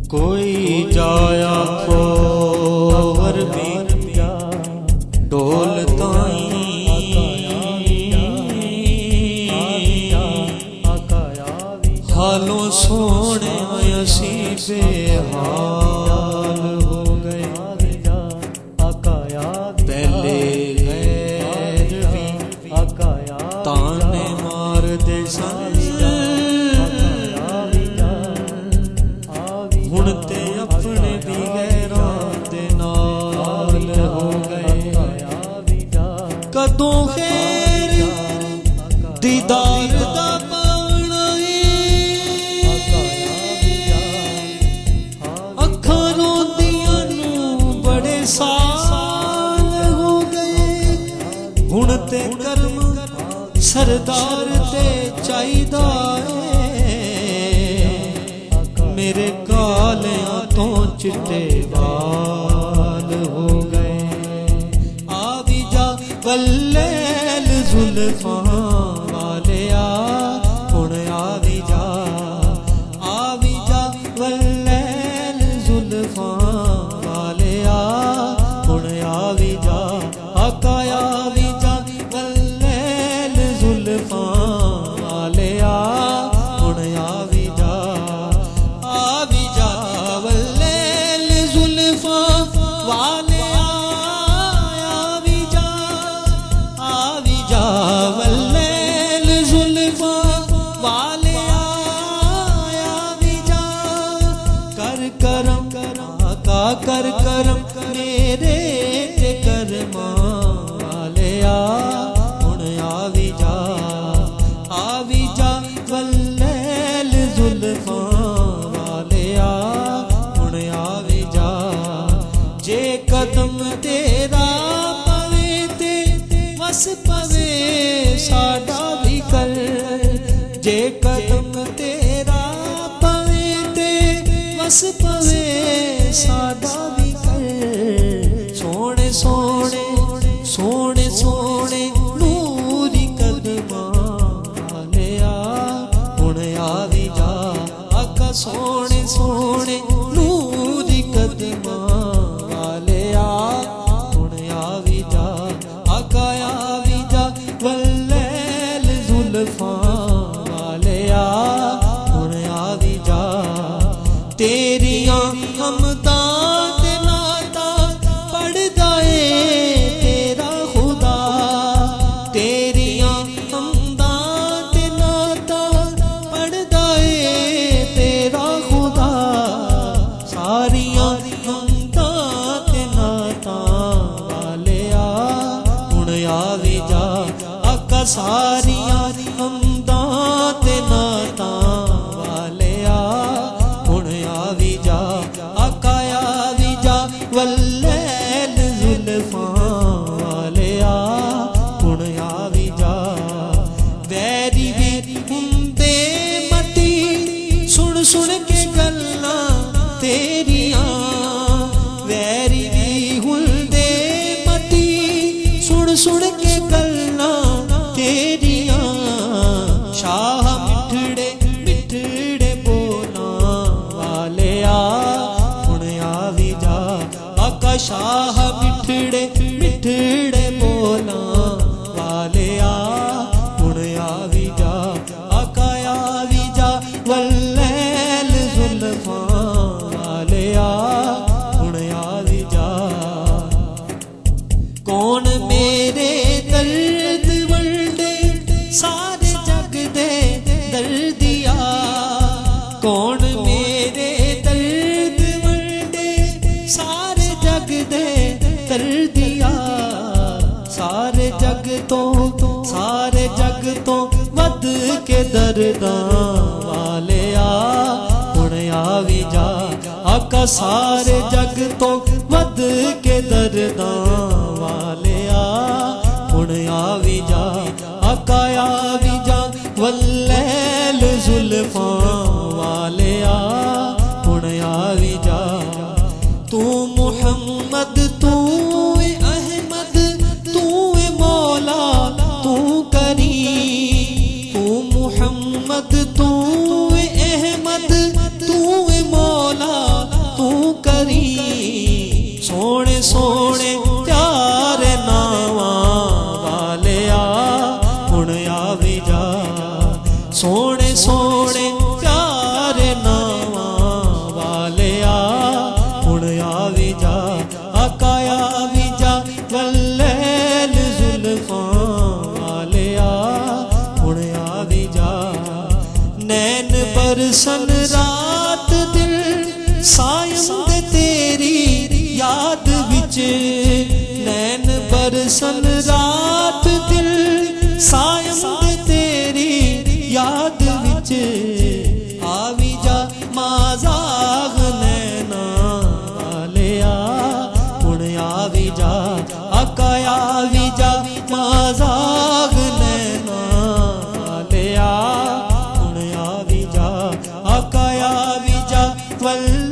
कोई जाया खोवर भी डोल हालों सोने असी बेहाल हो गए। पहले गैर भी ताने मार दे हुण ते अपने भी गैरां दे नाल हो गए। कदों खैर दीदार दा हुण ते कर्म सरदार ते चाहिदा मेरे कालियां तो चिट्टे बाल हो गए। आ भी जा वल्लैल जुल्फां वालिया हुण आ भी जा वल्लैल जुल्फां वालिया हुण आ भी जा आका आ भी जा वल्लैल जुल्फां वालिया हुण आ भी जा वल्लैल जुल्फां वालिया आ भी जा वल्लैल जुल्फां वालिया आ भी जा। कर करम आका कर करम मेरे ते कर्मा वालिया हुण आ भी जा वल्लैल जुल्फां वालिया हुण आ भी जा। जे कदम तेरा पवे ते वस पवे साडा भी कर। जे कदम तेरा पवे ते वस पवे साडा भी कर। सोने सोने सोने सोने नूरी कदमां वालिया हुण आ भी जा आका सोने सोने नूरी कदमां वालिया हुण आ भी जा आका आ भी जा वल्लैल जुल्फां वालिया हुण आ भी जा। तेरियां हमदां ते नाता पढ़दा ए तेरा खुदा। तेरियां हमदां ते नाता पढ़दा ए तेरा खुदा। सारियां हमदां ते नाता वालिया हुण आ भी जा आका सारियां हमदां ते नाता वालिया हुण आ भी जा आका आ भी जा वल्लैल जुल्फां वालिया हुण आ भी जा। वैरी भी हुंदे मती सुन सुन के गल्लां तेरियां। वैरी भी हुंदे मती सुन सुन के गल्लां तेरियां। शाह मिठड़े मिठड़े बोलां वालिया हुण आ भी जा आका शाह मिठड़े मिठड़े बोलां वालिया हुण आ भी जा आका आ भी जा वल्लैल जुल्फां वालिया हुण आ भी जा। कौन मेरे दर्द वंडे सारे जग दे दर्दिया। कौन मेरे दर्द वंडे सारे जग दे दर्दिया। सारे जग तो वध के दर्दां वालिया हुण आ भी जा आका सारे जग तो वध के दर्दां वालिया हुण आ भी जा आका आ भी जा वल्लैल जुल्फां वालिया हुण आ भी जा। तू मुहम्मद तू अहमद तू मौला तू करीम। तू मुहम्मद तू अहमद तू मौला रात दिल सायम दे तेरी याद विच नैन बरसन रात दिल सायम दे तेरी याद विच आवी जा माज़ाग नैना वालिया हुण आवी जा आका आवी जा माज़ाग नैना वालिया हुण आवी जा आका आवी जा वल